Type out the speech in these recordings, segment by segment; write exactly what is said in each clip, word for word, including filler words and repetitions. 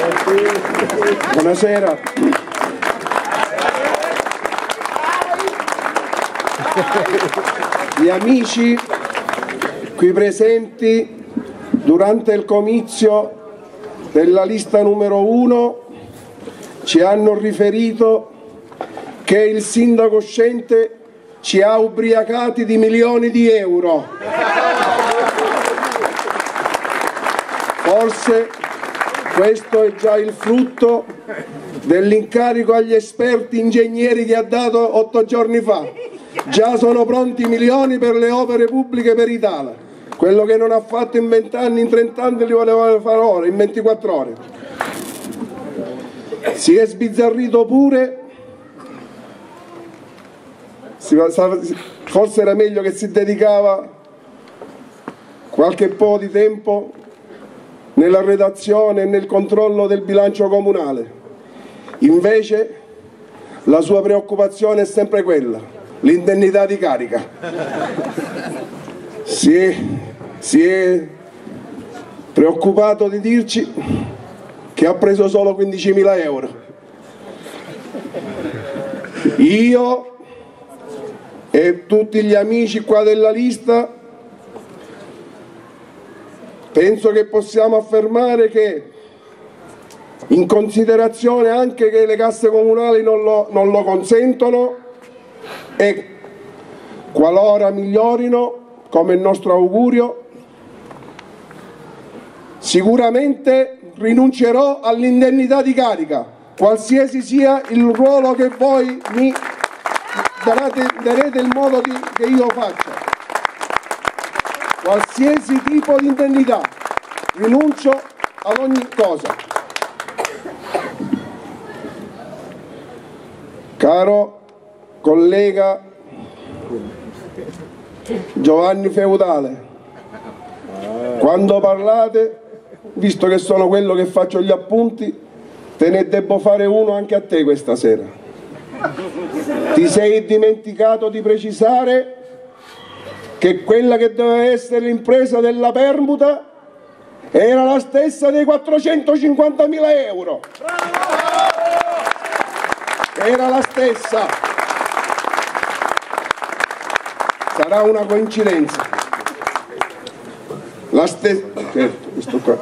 Buonasera. Gli amici qui presenti durante il comizio della lista numero uno ci hanno riferito che il sindaco uscente ci ha ubriacati di milioni di euro. Forse questo è già il frutto dell'incarico agli esperti ingegneri che ha dato otto giorni fa. Già sono pronti milioni per le opere pubbliche per Italia. Quello che non ha fatto in vent'anni, in trent'anni li voleva fare ora, in ventiquattro ore. Si è sbizzarrito pure, forse era meglio che si dedicava qualche po' di tempo nella redazione e nel controllo del bilancio comunale. Invece la sua preoccupazione è sempre quella, l'indennità di carica. Si è, si è preoccupato di dirci che ha preso solo quindicimila euro. Io e tutti gli amici qua della lista penso che possiamo affermare che, in considerazione anche che le casse comunali non lo, non lo consentono, e qualora migliorino, come il nostro augurio, sicuramente rinuncerò all'indennità di carica, qualsiasi sia il ruolo che voi mi darete, darete il modo di, che io faccia. Qualsiasi tipo di indennità, rinuncio ad ogni cosa. Caro collega Giovanni Feudale, quando parlate, visto che sono quello che faccio gli appunti, te ne debbo fare uno anche a te questa sera. Ti sei dimenticato di precisare che quella che doveva essere l'impresa della permuta era la stessa dei quattrocentocinquantamila euro. Era la stessa. Sarà una coincidenza. La stessa. Certo, questo qua.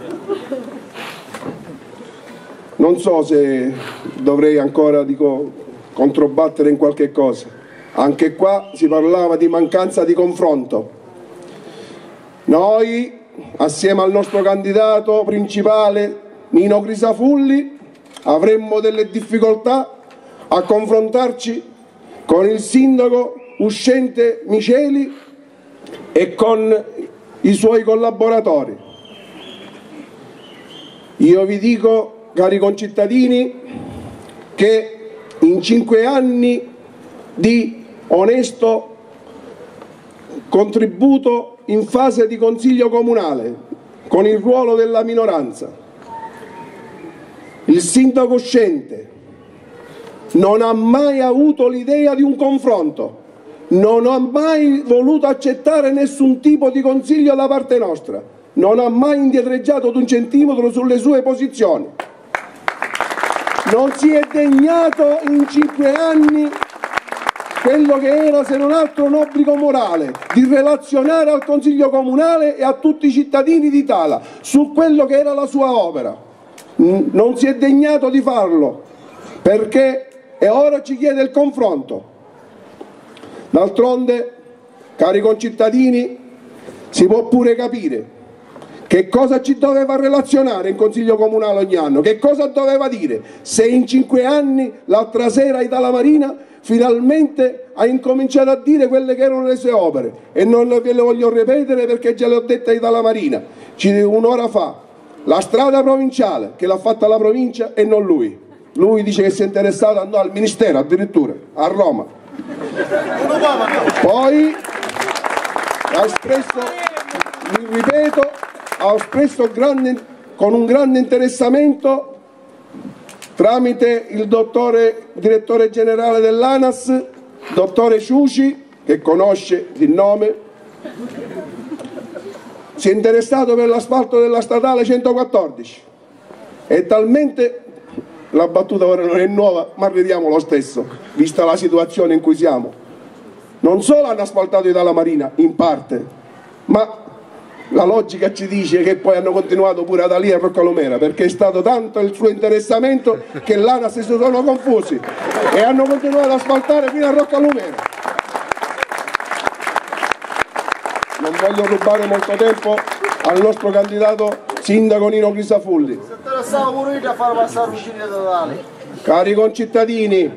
Non so se dovrei ancora, dico, controbattere in qualche cosa. Anche qua si parlava di mancanza di confronto. Noi, assieme al nostro candidato principale Nino Crisafulli, avremmo delle difficoltà a confrontarci con il sindaco uscente Miceli e con i suoi collaboratori. Io vi dico, cari concittadini, che in cinque anni di onesto contributo in fase di consiglio comunale con il ruolo della minoranza, il sindaco uscente non ha mai avuto l'idea di un confronto, non ha mai voluto accettare nessun tipo di consiglio da parte nostra, non ha mai indietreggiato di un centimetro sulle sue posizioni, non si è degnato in cinque anni quello che era, se non altro, un obbligo morale di relazionare al Consiglio Comunale e a tutti i cittadini d'Italia su quello che era la sua opera. Non si è degnato di farlo perché e ora ci chiede il confronto. D'altronde, cari concittadini, si può pure capire che cosa ci doveva relazionare in Consiglio Comunale ogni anno, che cosa doveva dire, se in cinque anni, l'altra sera a Italia Marina, finalmente ha incominciato a dire quelle che erano le sue opere, e non ve le voglio ripetere perché già le ho dette a Italia Marina, un'ora fa, la strada provinciale che l'ha fatta la provincia e non lui, lui dice che si è interessato, andò al ministero addirittura, a Roma, poi ha espresso, mi ripeto, ha espresso grande, con un grande interessamento tramite il dottore direttore generale dell'ANAS, dottore Ciuci, che conosce il nome, si è interessato per l'asfalto della statale centoquattordici, è talmente, la battuta ora non è nuova, ma ridiamo lo stesso, vista la situazione in cui siamo. Non solo hanno asfaltato Italia Marina, in parte, ma la logica ci dice che poi hanno continuato pure ad Alia e Roccalumera, perché è stato tanto il suo interessamento che l'ANAS si sono confusi e hanno continuato ad asfaltare fino a Roccalumera. Non voglio rubare molto tempo al nostro candidato sindaco Nino Crisafulli. Cari concittadini,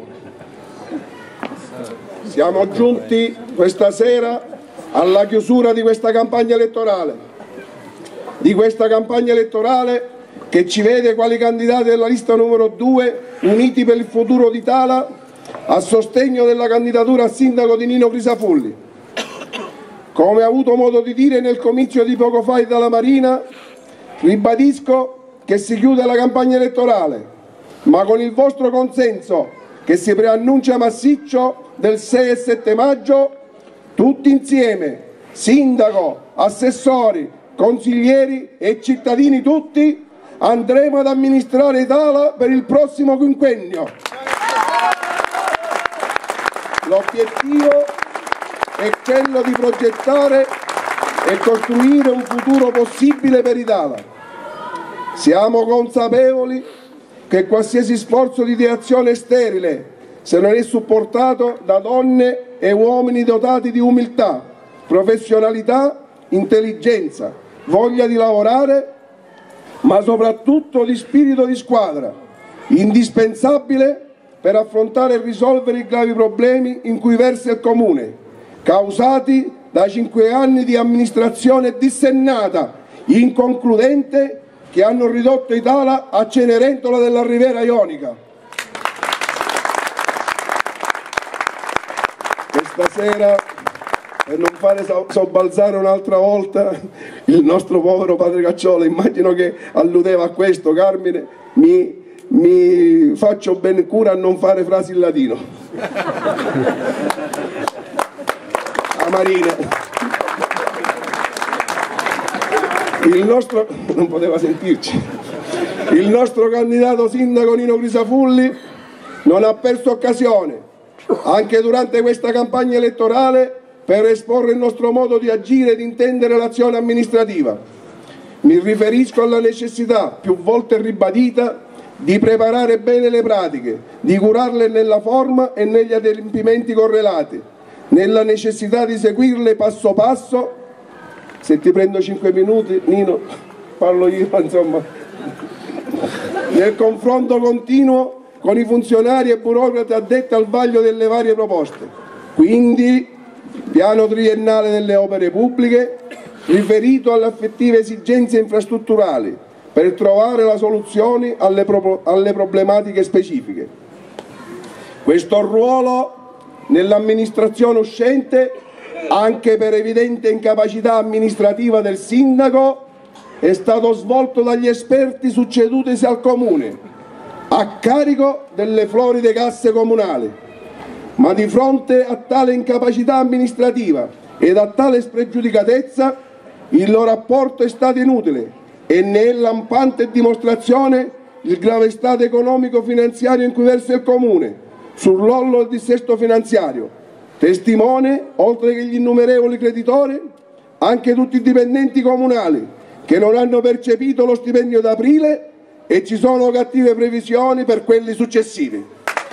siamo giunti questa sera alla chiusura di questa campagna elettorale, di questa campagna elettorale che ci vede quali candidati della lista numero due, uniti per il futuro d'Italia, a sostegno della candidatura a sindaco di Nino Crisafulli. Come ho avuto modo di dire nel comizio di poco fa dalla Marina, ribadisco che si chiude la campagna elettorale, ma con il vostro consenso, che si preannuncia massiccio del sei e sette maggio, tutti insieme, sindaco, assessori, consiglieri e cittadini tutti, andremo ad amministrare Italia per il prossimo quinquennio. L'obiettivo è quello di progettare e costruire un futuro possibile per Italia. Siamo consapevoli che qualsiasi sforzo di ideazione è sterile se non è supportato da donne e uomini dotati di umiltà, professionalità, intelligenza, voglia di lavorare, ma soprattutto di spirito di squadra, indispensabile per affrontare e risolvere i gravi problemi in cui versa il Comune, causati da cinque anni di amministrazione dissennata, inconcludente, che hanno ridotto Italia a Cenerentola della Riviera Ionica. Questa sera, per non fare sobbalzare un'altra volta il nostro povero padre Cacciola, immagino che alludeva a questo, Carmine, mi, mi faccio ben cura a non fare frasi in latino. A Marina. Il nostro, non poteva sentirci, il nostro candidato sindaco Nino Crisafulli non ha perso occasione, anche durante questa campagna elettorale, per esporre il nostro modo di agire e di intendere l'azione amministrativa. Mi riferisco alla necessità, più volte ribadita, di preparare bene le pratiche, di curarle nella forma e negli adempimenti correlati, nella necessità di seguirle passo passo. Se ti prendo cinque minuti, Nino, parlo io, insomma, nel confronto continuo con i funzionari e burocrati addetti al vaglio delle varie proposte. Quindi, piano triennale delle opere pubbliche, riferito alle effettive esigenze infrastrutturali, per trovare la soluzione alle, pro alle problematiche specifiche. Questo ruolo nell'amministrazione uscente, anche per evidente incapacità amministrativa del sindaco, è stato svolto dagli esperti succedutisi al Comune, a carico delle floride casse comunali. Ma di fronte a tale incapacità amministrativa ed a tale spregiudicatezza, il loro apporto è stato inutile e ne è lampante dimostrazione il grave stato economico-finanziario in cui versa il Comune, sull'orlo del dissesto finanziario. Testimone, oltre che gli innumerevoli creditori, anche tutti i dipendenti comunali che non hanno percepito lo stipendio d'aprile e ci sono cattive previsioni per quelli successivi.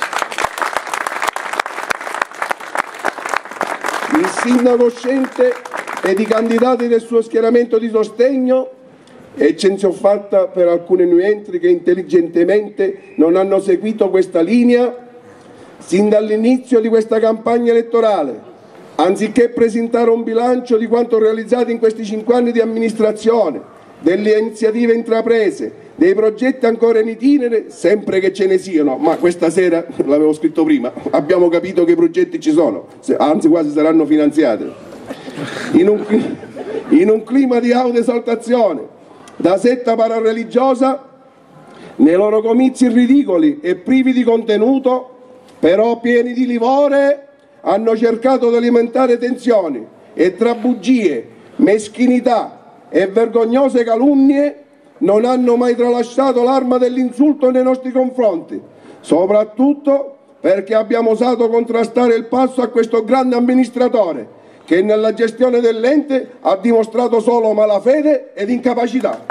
Il sindaco uscente ed i candidati del suo schieramento di sostegno, eccezione fatta per alcuni nuentri che intelligentemente non hanno seguito questa linea, sin dall'inizio di questa campagna elettorale, anziché presentare un bilancio di quanto realizzato in questi cinque anni di amministrazione, delle iniziative intraprese, dei progetti ancora in itinere, sempre che ce ne siano, ma questa sera, l'avevo scritto prima, abbiamo capito che i progetti ci sono, anzi quasi saranno finanziati, in un, in un clima di autoesaltazione, da setta parareligiosa, nei loro comizi ridicoli e privi di contenuto, però pieni di livore, hanno cercato di alimentare tensioni e tra bugie, meschinità e vergognose calunnie non hanno mai tralasciato l'arma dell'insulto nei nostri confronti, soprattutto perché abbiamo osato contrastare il passo a questo grande amministratore che nella gestione dell'ente ha dimostrato solo malafede ed incapacità.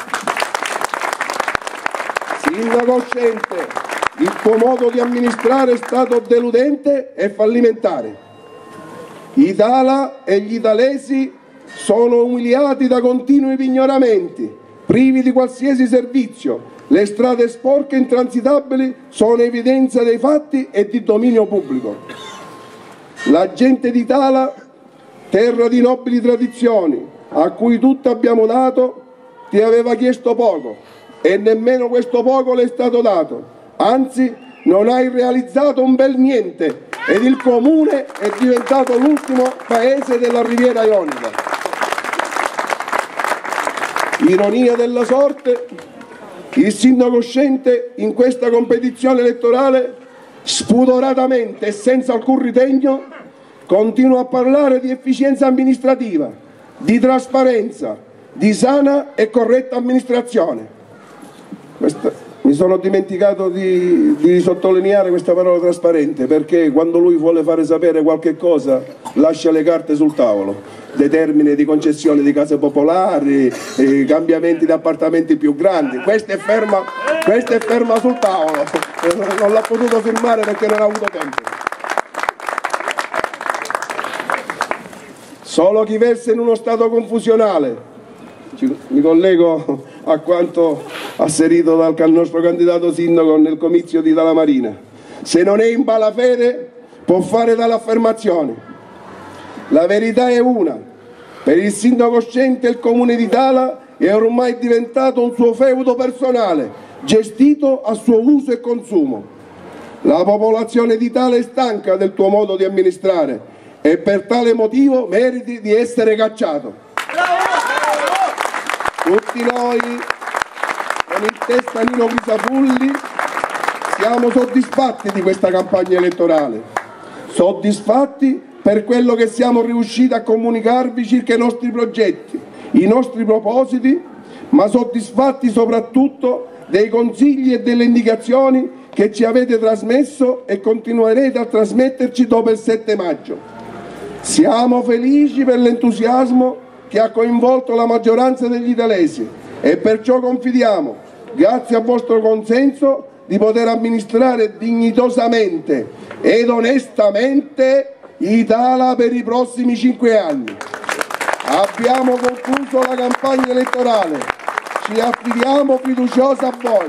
Sindaco uscente, il tuo modo di amministrare è stato deludente e fallimentare. I Tala e gli italesi sono umiliati da continui pignoramenti, privi di qualsiasi servizio. Le strade sporche e intransitabili sono evidenza dei fatti e di dominio pubblico. La gente di Tala, terra di nobili tradizioni, a cui tutto abbiamo dato, ti aveva chiesto poco e nemmeno questo poco le è stato dato. Anzi, non hai realizzato un bel niente ed il comune è diventato l'ultimo paese della Riviera Ionica. Ironia della sorte, il sindaco uscente in questa competizione elettorale, spudoratamente e senza alcun ritegno, continua a parlare di efficienza amministrativa, di trasparenza, di sana e corretta amministrazione. Questa, mi sono dimenticato di, di sottolineare questa parola trasparente, perché quando lui vuole fare sapere qualche cosa lascia le carte sul tavolo, determine di concessione di case popolari, eh, cambiamenti di appartamenti più grandi, questa è ferma, questa è ferma sul tavolo, non l'ha potuto firmare perché non ha avuto tempo. Solo chi versa in uno stato confusionale, mi collego a quanto asserito dal nostro candidato sindaco nel comizio di Tala Marina, se non è in malafede può fare tale affermazione. La verità è una: per il sindaco uscente il comune di Tala è ormai diventato un suo feudo personale, gestito a suo uso e consumo. La popolazione di Tala è stanca del tuo modo di amministrare e per tale motivo meriti di essere cacciato. Tutti noi, con il testa Nino Crisafulli, siamo soddisfatti di questa campagna elettorale, soddisfatti per quello che siamo riusciti a comunicarvi circa i nostri progetti, i nostri propositi, ma soddisfatti soprattutto dei consigli e delle indicazioni che ci avete trasmesso e continuerete a trasmetterci dopo il sette maggio. Siamo felici per l'entusiasmo che ha coinvolto la maggioranza degli italesi e perciò confidiamo, grazie al vostro consenso, di poter amministrare dignitosamente ed onestamente Tala per i prossimi cinque anni. Abbiamo concluso la campagna elettorale, ci affidiamo fiduciosi a voi.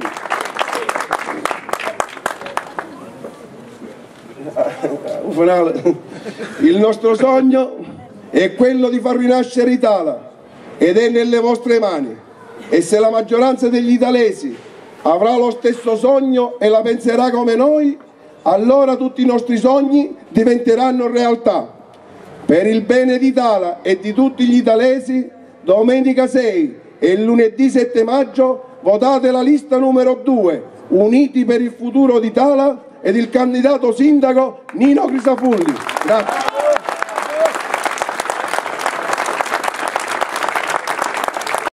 Il nostro sogno è quello di far rinascere Tala ed è nelle vostre mani, e se la maggioranza degli italesi avrà lo stesso sogno e la penserà come noi, allora tutti i nostri sogni diventeranno realtà. Per il bene di Tala e di tutti gli italesi, domenica sei e lunedì sette maggio votate la lista numero due, Uniti per il futuro di Tala, ed il candidato sindaco Nino Crisafulli. Grazie.